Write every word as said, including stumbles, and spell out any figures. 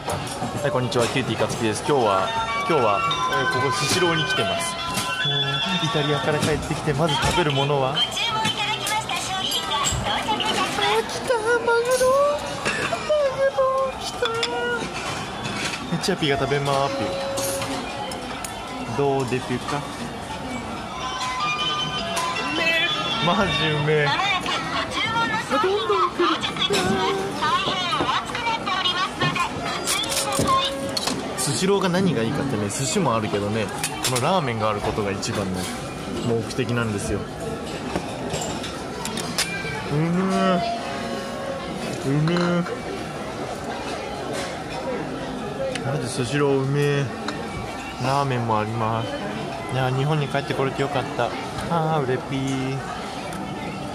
はい、こんにちは、キューティーかつきです。今日は今日は、えー、ここスシローに来てます。イタリアから帰ってきてまず食べるものは、あー、来たマグロマグロ来た。チャピが食べまーぴゅ。どうでぴゅか。マジうめえ。どんどん来る。スシローが何がいいかってね、寿司もあるけどね、このラーメンがあることが一番の目的なんですよ。うめえうめえ、マジスシローうめえ。ラーメンもあります。いや、日本に帰ってこれてよかった。あー、うれぴー。